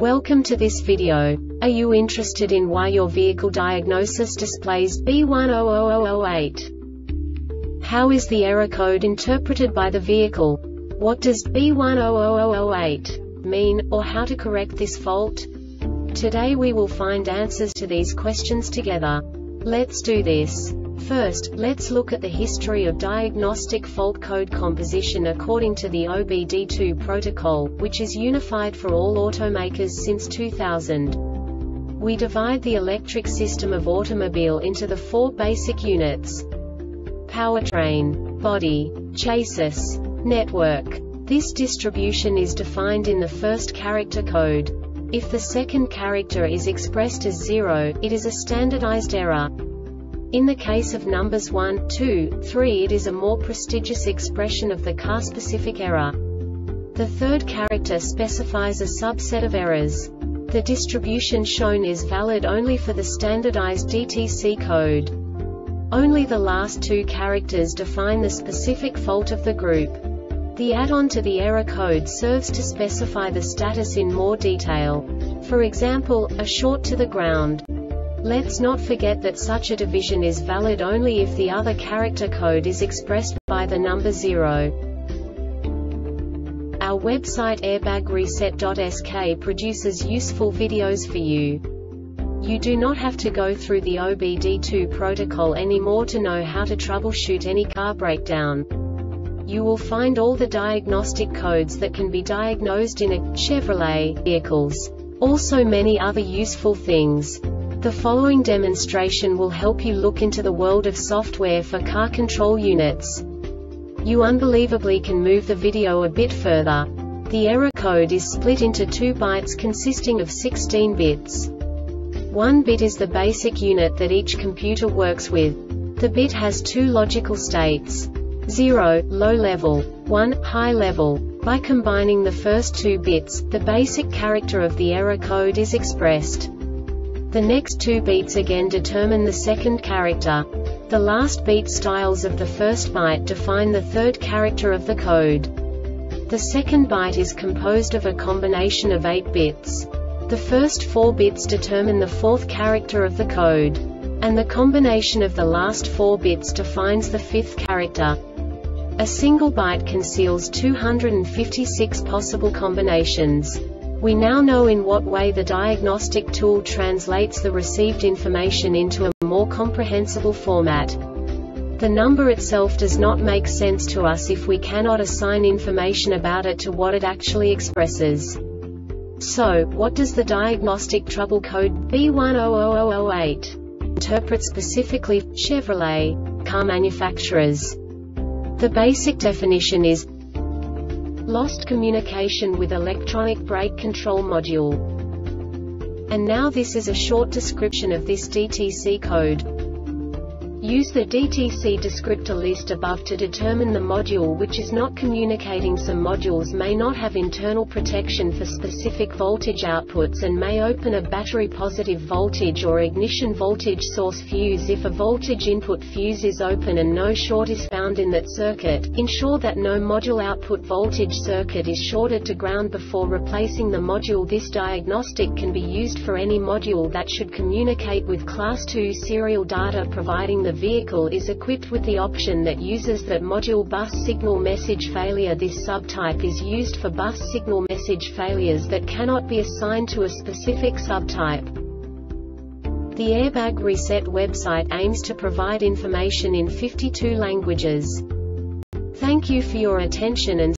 Welcome to this video. Are you interested in why your vehicle diagnosis displays B100008? How is the error code interpreted by the vehicle? What does B100008 mean, or how to correct this fault? Today we will find answers to these questions together. Let's do this. First, let's look at the history of diagnostic fault code composition according to the OBD2 protocol, which is unified for all automakers since 2000. We divide the electric system of automobile into the four basic units: powertrain, body, chassis, network. This distribution is defined in the first character code. If the second character is expressed as 0, it is a standardized error. In the case of numbers 1, 2, 3, it is a more prestigious expression of the car-specific error. The third character specifies a subset of errors. The distribution shown is valid only for the standardized DTC code. Only the last two characters define the specific fault of the group. The add-on to the error code serves to specify the status in more detail. For example, a short to the ground. Let's not forget that such a division is valid only if the other character code is expressed by the number 0. Our website airbagreset.sk produces useful videos for you. You do not have to go through the OBD2 protocol anymore to know how to troubleshoot any car breakdown. You will find all the diagnostic codes that can be diagnosed in a Chevrolet vehicles. Also many other useful things. The following demonstration will help you look into the world of software for car control units. You unbelievably can move the video a bit further. The error code is split into 2 bytes consisting of 16 bits. 1 bit is the basic unit that each computer works with. The bit has 2 logical states: 0, low level, 1, high level. By combining the first 2 bits, the basic character of the error code is expressed. The next 2 beats again determine the second character. The last beat styles of the first byte define the third character of the code. The second byte is composed of a combination of 8 bits. The first 4 bits determine the fourth character of the code. And the combination of the last 4 bits defines the fifth character. A single byte conceals 256 possible combinations. We now know in what way the diagnostic tool translates the received information into a more comprehensible format. The number itself does not make sense to us if we cannot assign information about it to what it actually expresses. So, what does the diagnostic trouble code B100008 interpret specifically for Chevrolet car manufacturers? The basic definition is lost communication with electronic brake control module. And now this is a short description of this DTC code. Use the DTC descriptor list above to determine the module which is not communicating. Some modules may not have internal protection for specific voltage outputs and may open a battery positive voltage or ignition voltage source fuse. If a voltage input fuse is open and no short is found in that circuit, ensure that no module output voltage circuit is shorted to ground before replacing the module. This diagnostic can be used for any module that should communicate with Class 2 serial data, providing the vehicle is equipped with the option that uses that module bus signal message failure. This subtype is used for bus signal message failures that cannot be assigned to a specific subtype. The Airbag Reset website aims to provide information in 52 languages. Thank you for your attention and